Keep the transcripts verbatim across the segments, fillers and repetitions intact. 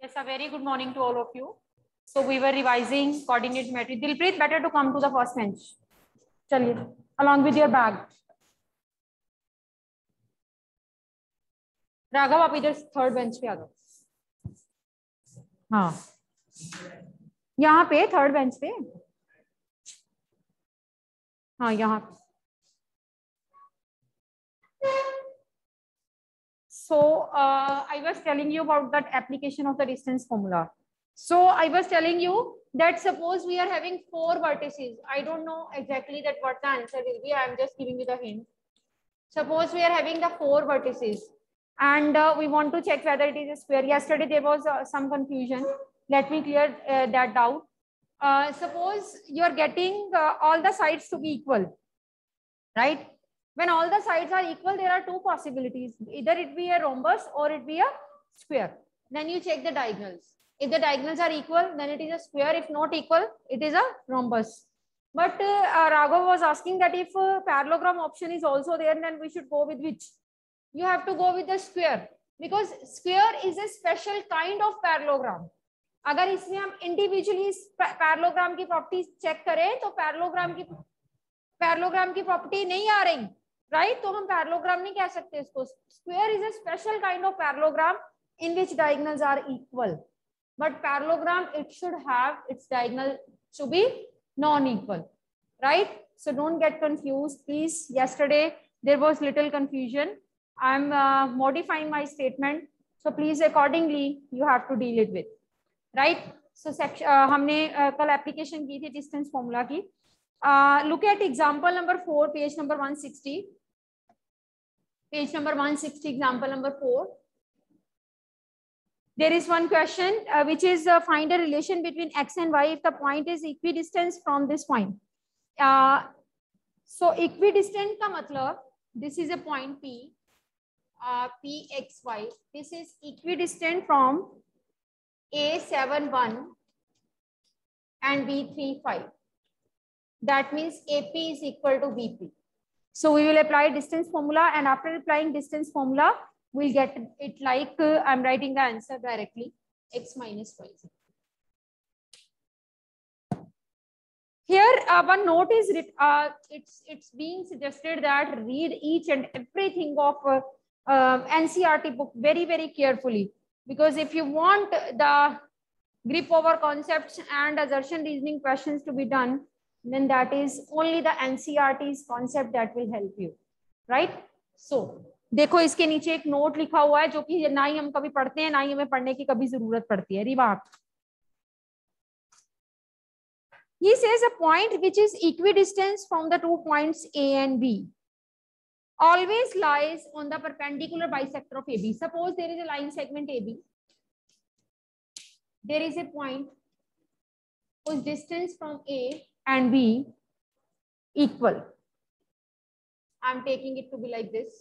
Yes, a very good morning to all of you. So we were revising coordinate geometry. Dilpreet, better to come to the first bench. Chaliye, along with your bag. Raghav आप इधर third bench पे आ जाओ. हाँ, यहाँ पे third bench पे. हाँ यहाँ. So uh, I was telling you about that application of the distance formula. So I was telling you that suppose we are having four vertices. I don't know exactly that what the answer will be. I am just giving you the hint. Suppose we are having the four vertices and uh, we want to check whether it is a square. Yesterday there was uh, some confusion. Let me clear uh, that doubt. Uh, suppose you are getting uh, all the sides to be equal, right? When all the sides are equal, there are two possibilities. Either it be a rhombus or it be a square. Then you check the diagonals. If the diagonals are equal, then it is a square. If not equal, it is a rhombus. But uh, Raghav was asking that if uh, parallelogram option is also there, then we should go with which? You have to go with the square, because square is a special kind of parallelogram. अगर इसमें हम individually parallelogram की properties check करें, तो parallelogram की parallelogram की property नहीं आ रही. Right? तो हम parallelogram नहीं कह सकते इसको. Square is a special kind of parallelogram in which diagonals are equal. But parallelogram, it should have its diagonal to be non-equal. Right? So don't get confused, please. Yesterday there was little confusion. I'm uh, modifying my statement. So please accordingly you have to deal it with. Right? So section uh, हमने uh, कल application की थी distance formula की. Uh, look at example number four, page number one sixty. Page number one sixty, example number four. There is one question uh, which is uh, find a relation between x and y if the point is equidistant from this point. Uh, so equidistant का मतलब, this is a point P, uh, P X Y. This is equidistant from A seven one and B three five. That means A P is equal to B P. So we will apply distance formula, and after applying distance formula, we'll get it like uh, I'm writing the answer directly, x minus y. Here uh, one note is uh, it's it's being suggested that read each and everything of uh, uh, N C E R T book very very carefully, because if you want the grip over concepts and assertion reasoning questions to be done, then that is only the N C E R T's concept that will help you, right? So देखो इसके नीचे एक note लिखा हुआ है जो कि ना ही हम कभी पढ़ते हैं ना ही हमें पढ़ने की कभी जरूरत पड़ती है. Remark. He says a point which is equidistant from the two points A and B always lies on the perpendicular bisector of A B. Suppose there is a line segment A B. There is a point whose distance from A and B equal. I'm taking it to be like this.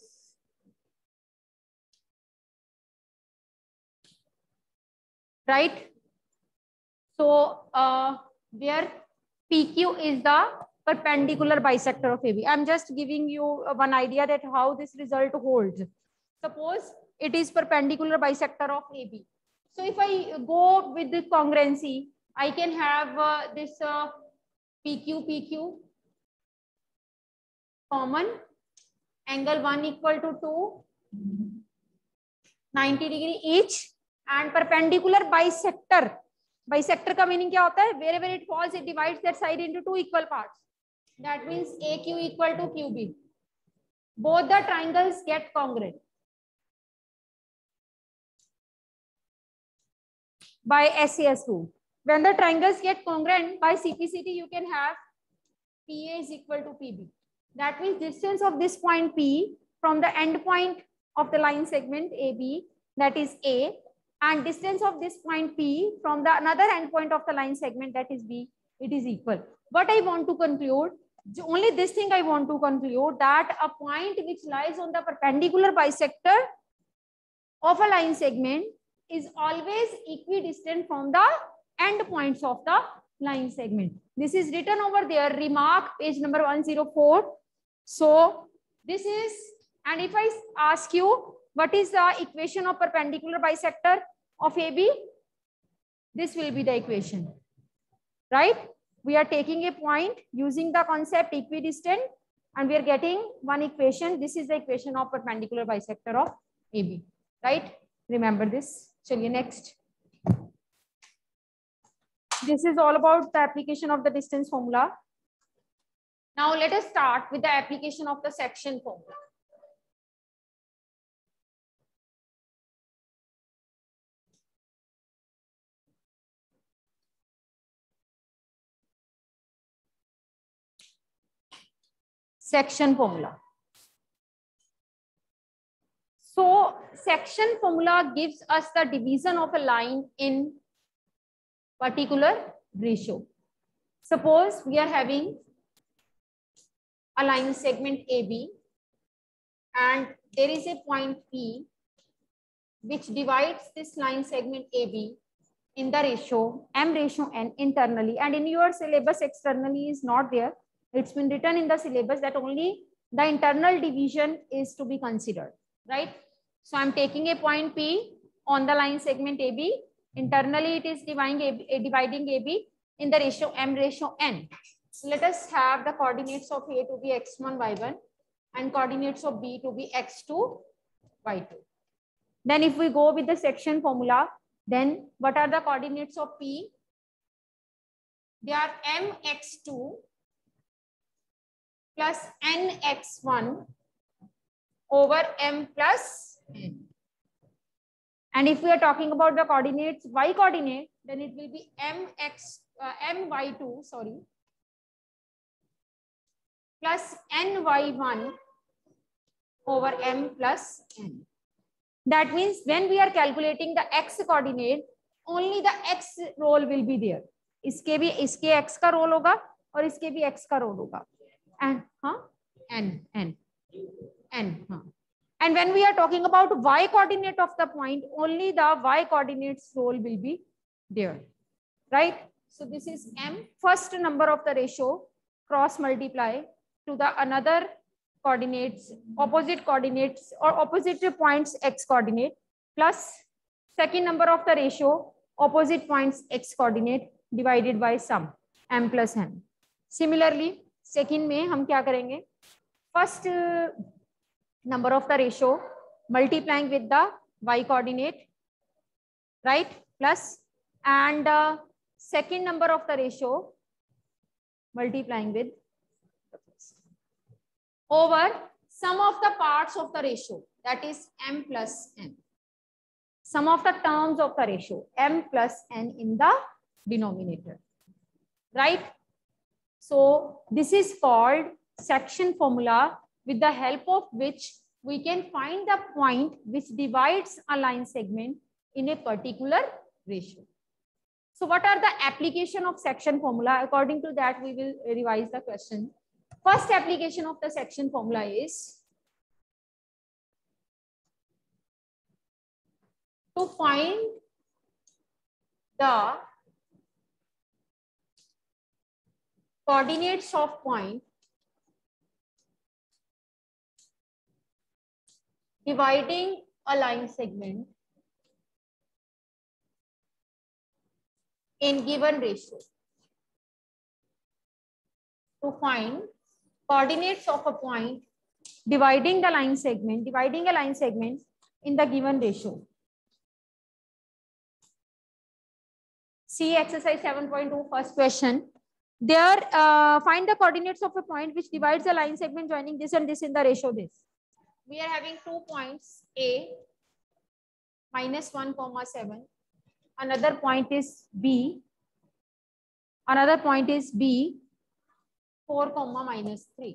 Right? So uh, where P Q is the perpendicular bisector of A B. I'm just giving you one idea that how this result holds. Suppose it is perpendicular bisector of A B. So if I go with the congruency, I can have uh, this uh, P Q, P Q common, angle one equal to two, ninety degree each, and perpendicular bisector. Bisector का meaning क्या होता है? Wherever it falls, it divides that side into two equal parts. That means A Q equal to Q B. Both the triangles get congruent by S C S rule. When the triangles get congruent by C P C T, you can have P A is equal to P B. That means distance of this point P from the end point of the line segment A B, that is A, and distance of this point P from the another end point of the line segment, that is B, it is equal. What I want to conclude, only this thing I want to conclude, that a point which lies on the perpendicular bisector of a line segment is always equidistant from the end points of the line segment. This is written over there, remark, page number one oh four. So this is, and if I ask you what is the equation of perpendicular bisector of A B, This will be the equation, right? We are taking a point using the concept equidistant and we are getting one equation. This is the equation of perpendicular bisector of A B, right? Remember this. Chaliye next. This is all about the application of the distance formula. Now let us start with the application of the section formula. Section formula. So section formula gives us the division of a line in particular ratio. Suppose we are having a line segment A B and there is a point P which divides this line segment A B in the ratio M ratio N internally, and in your syllabus externally is not there. It's been written in the syllabus that only the internal division is to be considered, right? So I'm taking a point P on the line segment A B. Internally, it is dividing A B, dividing A B in the ratio M ratio N. So let us have the coordinates of A to be x one, y one and coordinates of B to be x two, y two. Then if we go with the section formula, then what are the coordinates of P? They are M x two plus N x one over M plus N. And if we are talking about the coordinates, y coordinate, then it will be mx, uh, M y two, sorry, plus N y one over M plus N. That means when we are calculating the x coordinate, only the x role will be there. इसके भी इसके x का role होगा और इसके भी x का role होगा. And huh? N N N huh? And when we are talking about y coordinate of the point, only the y coordinates role will be there, right? So this is M, first number of the ratio, cross multiply to the another coordinates, opposite coordinates or opposite points x coordinate plus second number of the ratio, opposite points x coordinate divided by sum M plus N. Similarly, second में हम क्या करेंगे? First number of the ratio multiplying with the y coordinate, right, plus and uh, second number of the ratio multiplying with over sum of the parts of the ratio, that is M plus N. Sum of the terms of the ratio M plus N in the denominator, right? So this is called section formula, with the help of which we can find the point which divides a line segment in a particular ratio. So what are the application of section formula? According to that, we will revise the question. First application of the section formula is to find the coordinates of point dividing a line segment in given ratio. To find coordinates of a point dividing the line segment, dividing a line segment in the given ratio. See exercise seven point two, first question. There, uh, find the coordinates of a point which divides a line segment joining this and this in the ratio this. We are having two points, A, minus one comma seven. Another point is B. Another point is B, four comma minus three.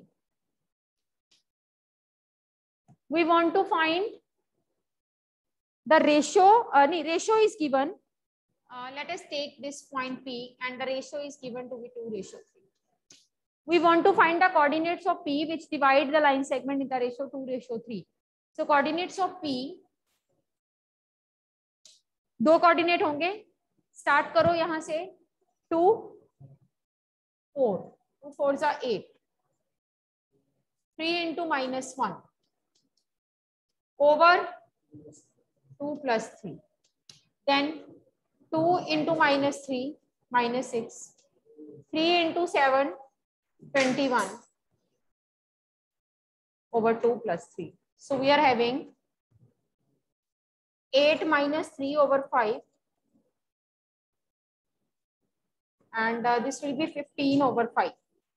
We want to find the ratio. Uh, the ratio is given. Uh, let us take this point P and the ratio is given to be two ratio three. We want to find the coordinates of P which divide the line segment in the ratio two ratio three. So coordinates of P, दो coordinate होंगे. Start करो यहाँ से two, four. two fours are eight. three into minus one over two plus three. Then two into minus three, minus six. three into seven, twenty-one. Over two plus three. So we are having eight minus three over five. And uh, this will be fifteen over five.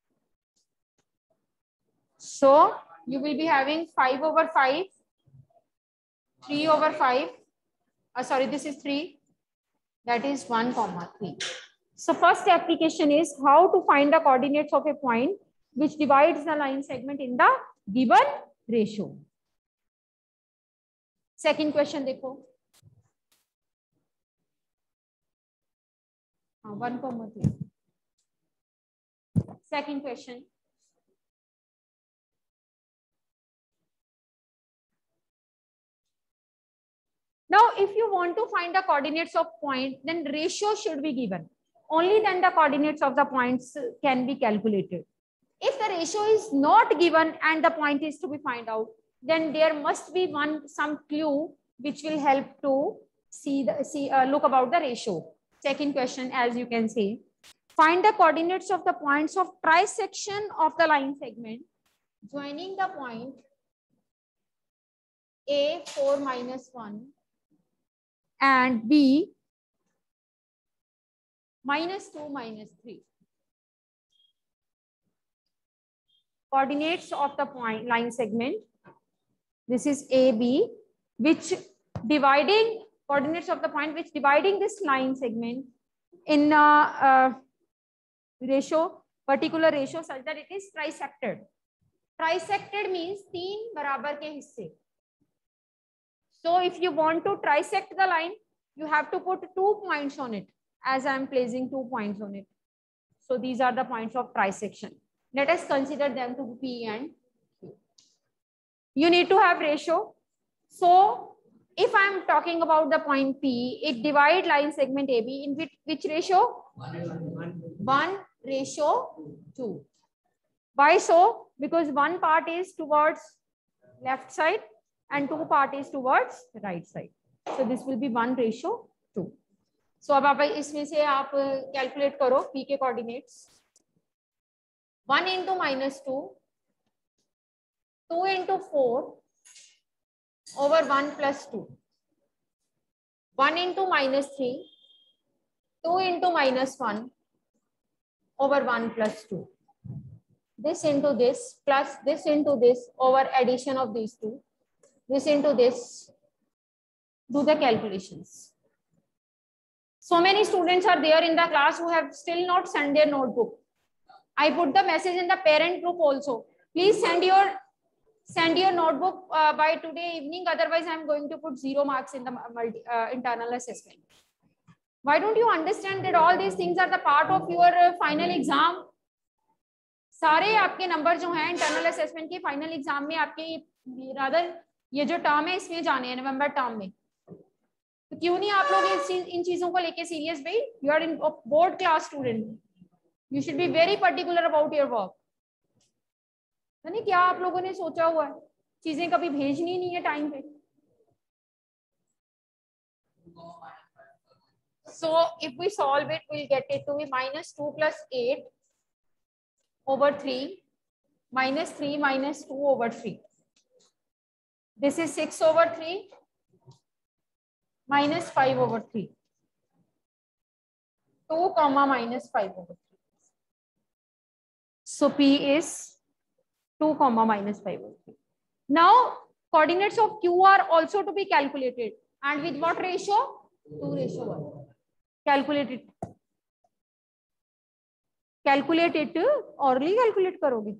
So you will be having five over five, three over five. Uh, sorry, this is three. That is one comma three. So first application is how to find the coordinates of a point which divides the line segment in the given ratio. Second question देखो. हाँ, one comma three. Second question. Now, if you want to find the coordinates of point, then ratio should be given. Only then the coordinates of the points can be calculated. If the ratio is not given and the point is to be found out, then there must be one some clue which will help to see the see uh, look about the ratio. Second question, as you can see, find the coordinates of the points of trisection of the line segment joining the point A four minus one and B minus two minus three. Coordinates of the point line segment. This is A B, which dividing coordinates of the point which dividing this line segment in a, a ratio, particular ratio such that it is trisected. Trisected means तीन बराबर के हिस्से. So if you want to trisect the line, you have to put two points on it, as I am placing two points on it. So these are the points of trisection. Let us consider them to be P and Q. You need to have ratio. So if I am talking about the point P, it divide line segment A B in which, which ratio? one ratio two. Why so? Because one part is towards left side and two part is towards right side. So this will be one ratio two. So अब आप इसमें से आप calculate करो P के coordinates. one into minus two, two into four over one plus two. one into minus three, two into minus one over one plus two. This into this plus this into this over addition of these two. This into this. Do the calculations. So many students are there in the class who have still not sent their notebook. I put the message in the parent group also. Please send your send your notebook uh, by today evening. Otherwise, I am going to put zero marks in the multi, uh, internal assessment. Why don't you understand that all these things are the part of your uh, final exam? सारे आपके number जो हैं internal assessment के final exam में आपके rather ये जो term है इसमें जाने हैं नवंबर टर्म में. तो क्यों नहीं आप लोग इस इन चीजों को लेके सीरियस भाई? You are in board class student. You should be very particular about your work. नहीं क्या आप लोगों ने सोचा हुआ है? चीजें कभी भेजनी नहीं है टाइम पे. So if we solve it, we'll get it to be minus two plus eight over three minus three minus two over three. This is six over three minus five over three. two comma minus five over three. So P is two comma minus five over three. Now coordinates of Q are also to be calculated. And with what ratio? two ratio one. Calculate it. Calculate it. Orally calculate करोगे.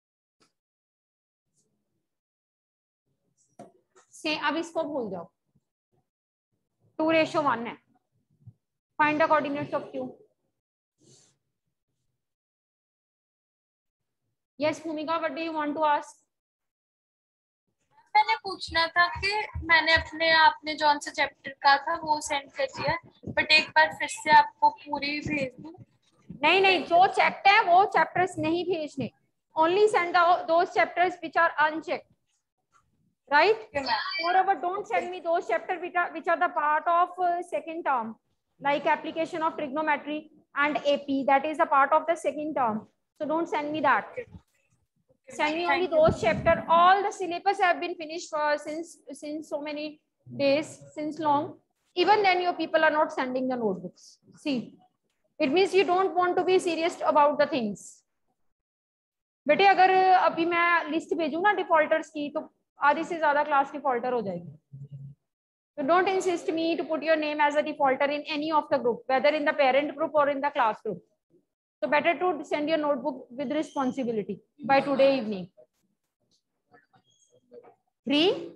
से अब इसको भूल जाओ. two ratio one है. Find the coordinates of Q. Yes, Bhumika, what do you want to ask? मैंने पूछना था कि मैंने अपने आपने जौन सा चैप्टर का था वो सेंड कर दिया, बट एक बार फिर से आपको पूरी भेज दूं? नहीं नहीं, जो चेक्ड है वो चैप्टर्स नहीं भेजने. Only send the those chapters which are unchecked, right? Moreover, don't send me those chapters which are which are the part of uh, second term. like application of trigonometry and A P. That is a part of the second term. So don't send me that. Send me only those chapter. All the syllabus have been finished for since since so many days, since long. Even then, your people are not sending the notebooks. See, it means you don't want to be serious about the things. बेटे अगर अभी मैं list भेजूँ ना defaulters की तो आधी से ज्यादा क्लास डिफॉल्टर हो जाएगी. So don't insist me to put your name as a defaulter in any of the group, whether in the parent group or in the class group. So better to send your notebook with responsibility by today evening. Three.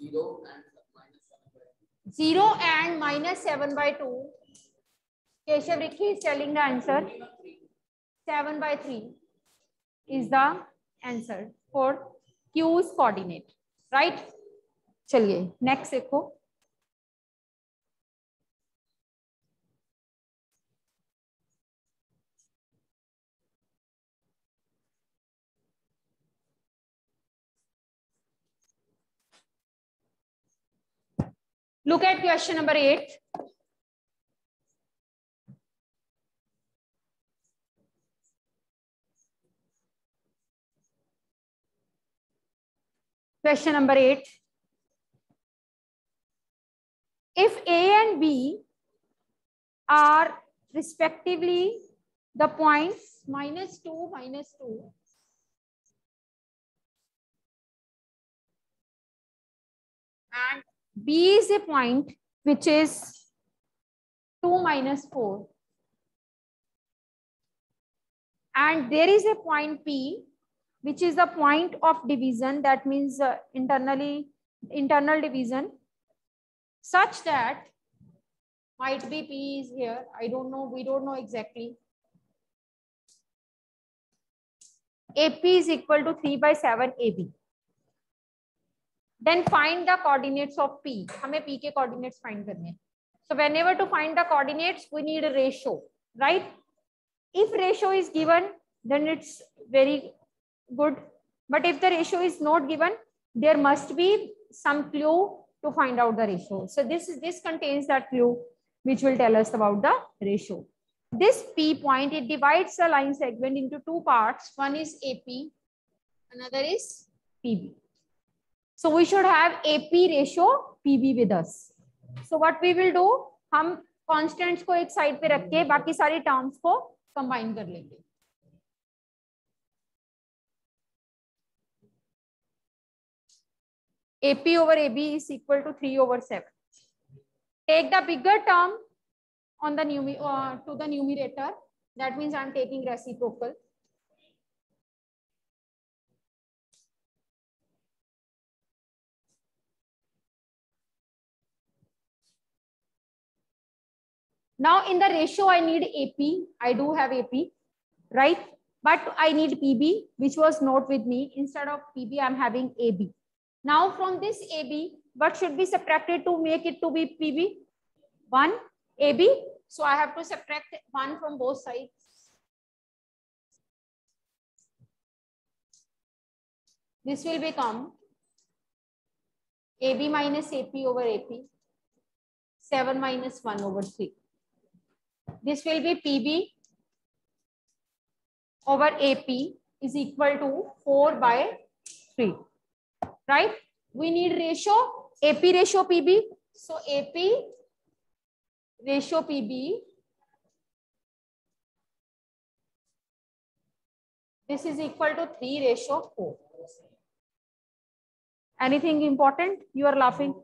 Zero and minus seven by two. Keshav Rikhi is telling the answer. Seven by three is the answer for Q's coordinate. Right? चलिए next देखो. Look at question number eight. Question number eight. If A and B are respectively the points minus two, minus two, and B is a point which is two minus four, and there is a point P which is the point of division, that means uh, internally internal division, such that might be P is here. I don't know. We don't know exactly. A P is equal to three by seven A B. Then find the coordinates of P. हमें P के coordinates find करने हैं. So whenever to find the coordinates, we need a ratio, right? If ratio is given, then it's very good. But if the ratio is not given, there must be some clue to find out the ratio. So this is this contains that clue which will tell us about the ratio. This P point, it divides the line segment into two parts. One is A P, another is P B. So we should have A P ratio P B with us. So what we will do, हम constants को एक side पे रख के बाकी सारी terms को combine कर लेंगे. A P over A B is equal to three over seven. Take the bigger term on the numer uh, to the numerator. That means I'm taking reciprocal. Now in the ratio, I need A P. I do have A P, right? But I need P B, which was not with me. Instead of P B, I'm having A B. Now from this A B, what should be subtracted to make it to be P B? one A B. So I have to subtract one from both sides. This will become A B minus A P over A P. seven minus one over three. This will be P B over A P is equal to four by three. Right? We need ratio, A P ratio P B. So A P ratio P B. This is equal to three ratio four. Anything important? You are laughing.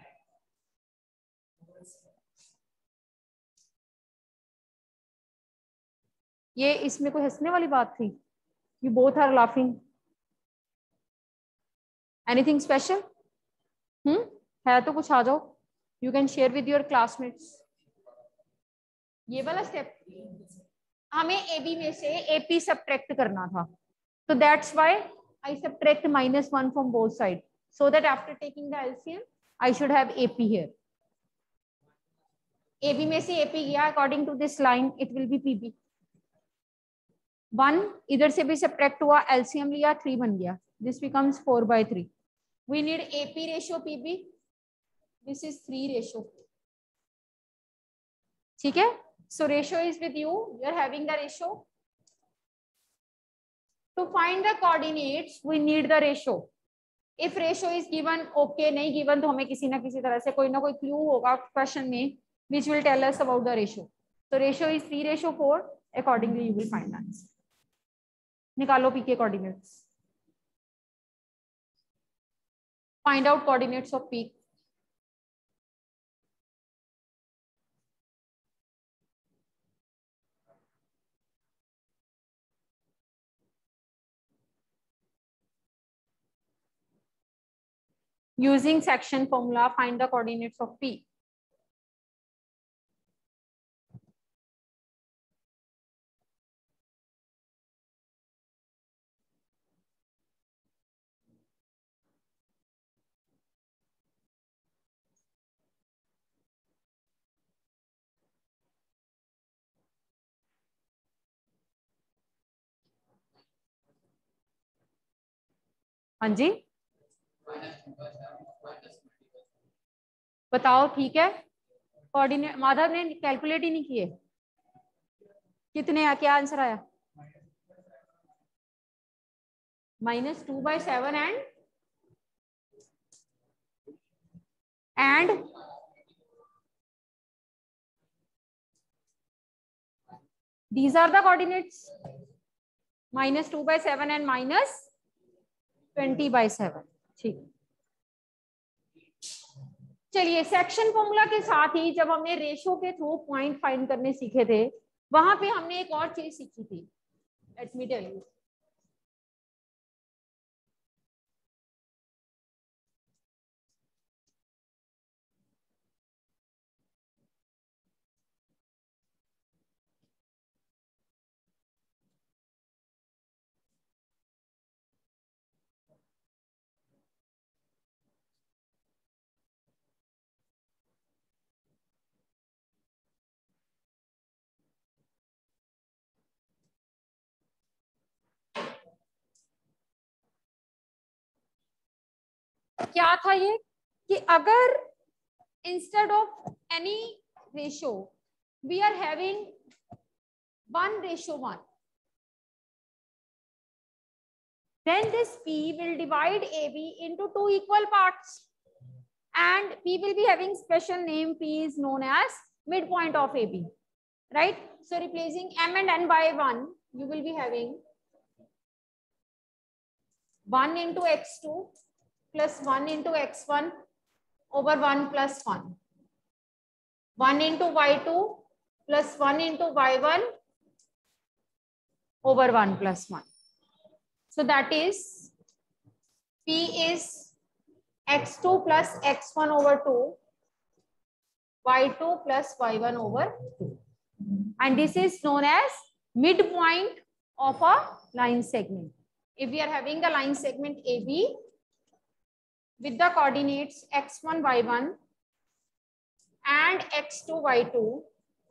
ये इसमें कोई हंसने वाली बात थी? You both are laughing. Anything special? Hmm? है तो कुछ आ जाओ. You can share with your classmates. ये वाला step हमें A B में से A P subtract करना था. So that's why I subtract minus one from both sides. So that after taking the L C M, I should have A P here. A B में से A P गया, according to this line, it will be P B. One इधर से भी subtract हुआ, L C M लिया, three बन गया. This becomes four by three. We need A P ratio P B. This is three ratio. ठीक है, so ratio is with you, you are having the ratio. To find the coordinates we need the ratio. If ratio is given, okay, नहीं given तो हमें किसी ना किसी तरह से कोई ना कोई clue होगा question में which will tell us about the ratio. So ratio is three ratio four, accordingly you will find the answer. निकालो P के coordinates. Find out coordinates of P. Using section formula, find the coordinates of P. हाँ जी, बताओ, ठीक है। Coordinate Madhav ने calculate ही नहीं किए, कितने आ, क्या आंसर आया? Minus two by seven and and these are the coordinates, minus two by seven and minus twenty by seven. ठीक, चलिए सेक्शन फॉर्मूला के साथ ही जब हमने रेशो के थ्रू पॉइंट फाइंड करने सीखे थे, वहां पे हमने एक और चीज सीखी थी, लेट मी टेल यू। क्या था ये कि अगर instead of any ratio we are having one ratio one, then this P will divide A B into two equal parts and P will be having special name. P is known as midpoint of A B, right? So replacing M and N by one, you will be having one into x two plus one into x one over one plus one, one into y two plus one into y one over one plus one. So that is P is x two plus x one over two, y two plus y one over two. And this is known as midpoint of a line segment. If we are having the line segment A B with the coordinates x one, y one and x two, y two,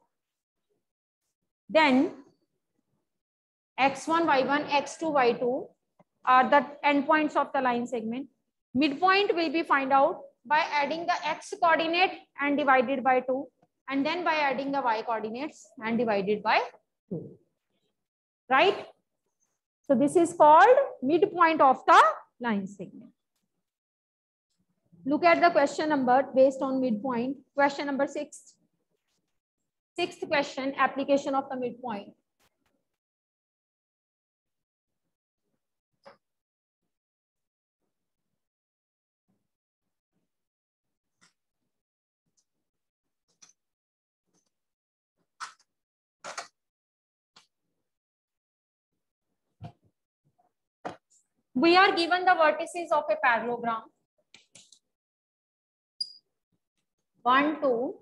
then x one, y one, x two, y two are the endpoints of the line segment. Midpoint will be find out by adding the x coordinate and divided by two, and then by adding the y coordinates and divided by two. Right? So this is called midpoint of the line segment. Look at the question number based on midpoint. Question number six. Sixth question, application of the midpoint. We are given the vertices of a parallelogram. one, two,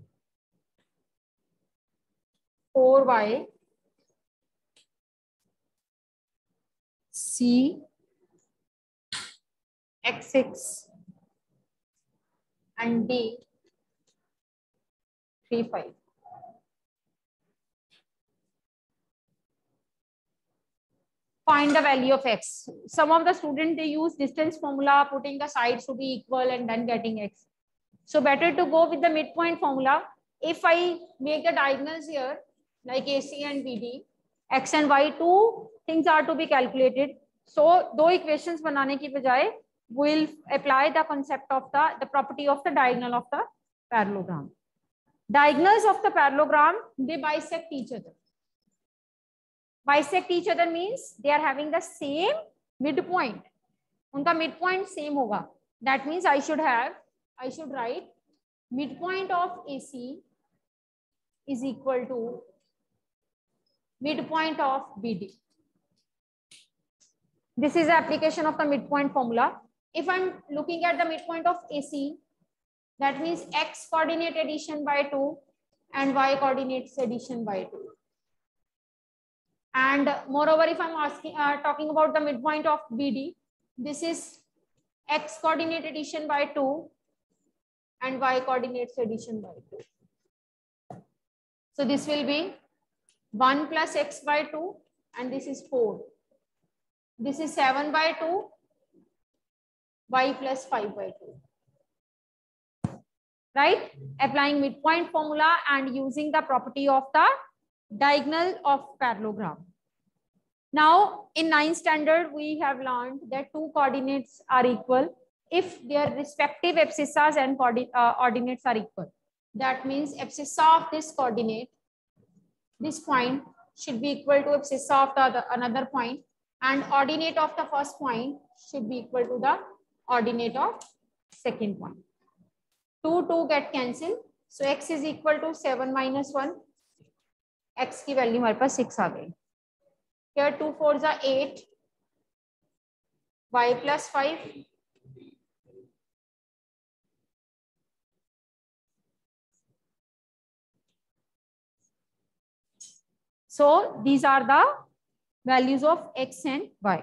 four y, C, x six, and D, three, five. Find the value of x. Some of the students, they use distance formula, putting the sides to be equal and then getting x. So better to go with the midpoint formula. if I make the diagonals here, like A C and B D, X and Y, two things are to be calculated. So, दो equations बनाने की बजाय, we'll apply the concept of the, the property of the diagonal of the parallelogram. Diagonals of the parallelogram, they bisect each other. Bisect each other means they are having the same midpoint. उनका midpoint same होगा. That means I should have, I should write midpoint of A C is equal to midpoint of B D. This is the application of the midpoint formula. If I'm looking at the midpoint of A C, that means X coordinate addition by two and Y coordinates addition by two. And moreover, if I'm asking, uh, talking about the midpoint of B D, this is X coordinate addition by two and Y coordinates addition by two. So this will be one plus X by two, and this is four. This is seven by two, Y plus five by two. Right? Applying midpoint formula and using the property of the diagonal of parallelogram. Now, in ninth standard, we have learned that two coordinates are equal if their respective abscissas and uh, ordinates are equal. That means abscissa of this coordinate, this point, should be equal to abscissa of the other, another point, and ordinate of the first point should be equal to the ordinate of second point. two, two get cancelled. So X is equal to seven minus one. X की value हमारे पास six आ गई. Here two fours are eight. Y plus five. So these are the values of X and Y.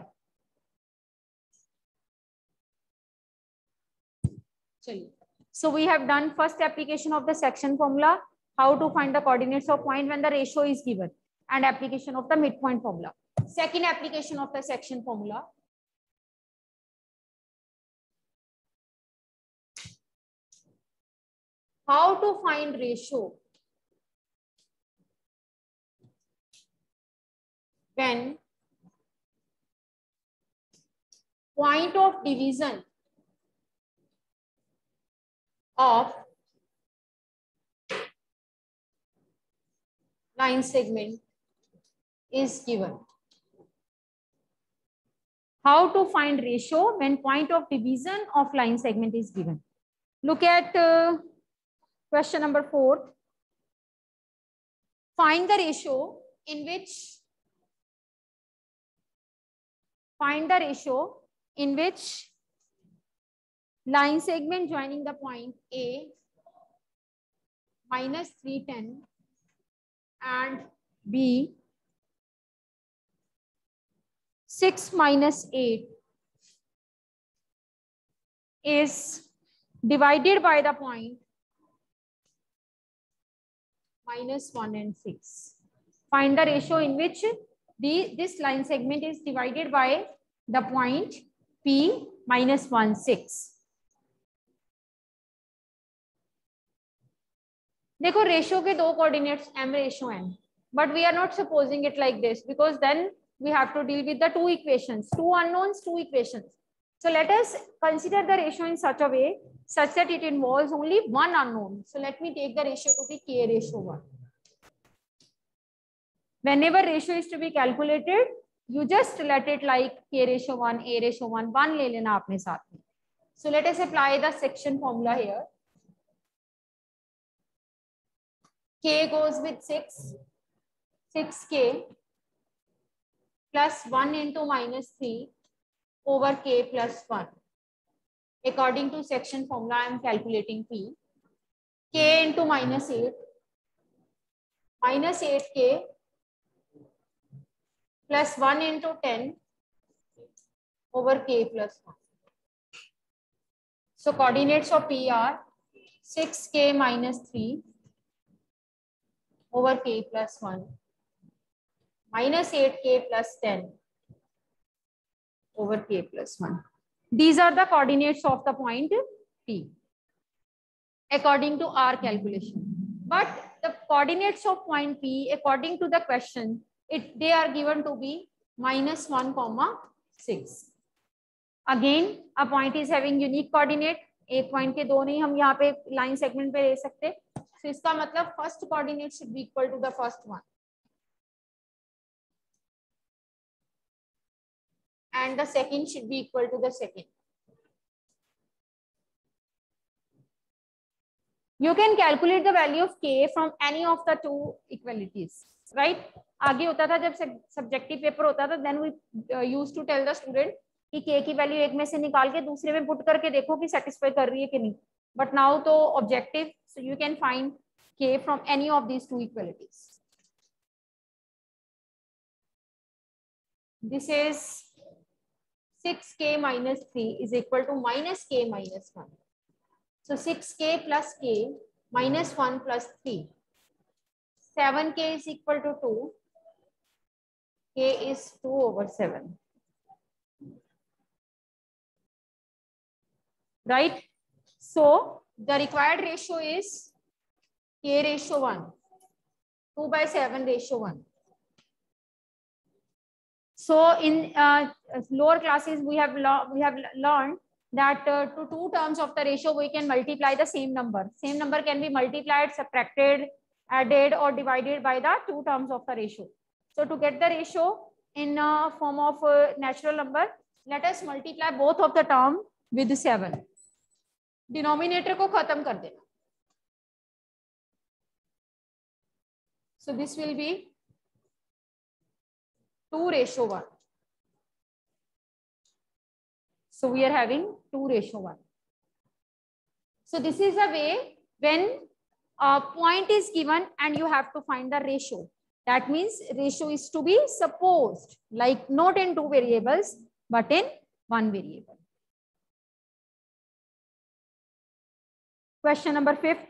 So we have done first application of the section formula, how to find the coordinates of point when the ratio is given, and application of the midpoint formula. Second application of the section formula. How to find ratio when point of division of line segment is given. How to find ratio when point of division of line segment is given. Look at uh, question number four. Find the ratio in which find the ratio in which line segment joining the point A minus three ten and B six minus eight is divided by the point minus one and six. Find the ratio in which the this line segment is divided by the point P minus one, six. देखो ratio के दो coordinates m ratio n, but we are not supposing it like this because then we have to deal with the two equations, two unknowns, two equations. So let us consider the ratio in such a way such that it involves only one unknown. So let me take the ratio to be k ratio one. Whenever ratio is to be calculated, you just let it like k ratio one, a ratio one, one ले लेना अपने साथ में. So let us apply the section formula here. K goes with six, six k plus one into minus three over k plus one. According to section formula, I am calculating P. K into minus eight, minus eight k plus one into ten over k plus one. So coordinates of P are six k minus three over k plus one minus eight k plus ten over k plus one. These are the coordinates of the point P according to our calculation. but the coordinates of point P according to the question it they are given to be minus one comma six. Again a point is having unique coordinate, एक point के दो नहीं हम यहाँ पे line segment पे ले सकते, तो इसका मतलब first coordinate should be equal to the first one and the second should be equal to the second. You can calculate the value of k from any of the two equalities, right? आगे होता था जब subjective paper होता था, then we uh, used to tell the student कि k की value एक में से निकाल के दूसरे में पुट करके देखो कि सेटिस्फाई कर रही है कि नहीं. But now तो objective, so you can find k from any of these two equalities. This is six k minus three is equal to minus k minus one. So six k plus k minus one plus three. seven k is equal to two. K is two over seven. Right? So the required ratio is k ratio one. two by seven ratio one. So in uh, lower classes we have we have learned that uh, to two terms of the ratio we can multiply the same number. Same number can be multiplied, subtracted, added or divided by the two terms of the ratio. So to get the ratio in uh, form of uh, natural number, let us multiply both of the term with seven. Denominator को खत्म कर देना. So this will be two ratio one. So we are having two ratio one. So this is a way when a point is given and you have to find the ratio. That means ratio is to be supposed, like not in two variables, but in one variable. Question number fifth.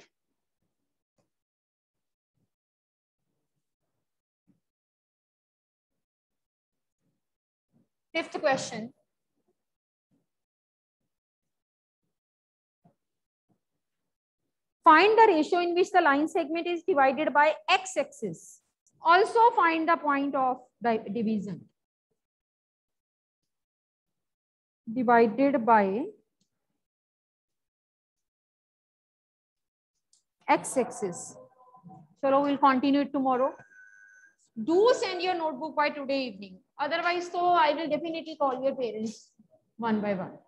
Fifth question. Find the ratio in which the line segment is divided by x-axis. Also find the point of the division. Divided by x-axis. So we'll continue it tomorrow. Do send your notebook by today evening. Otherwise, so I will definitely call your parents one by one.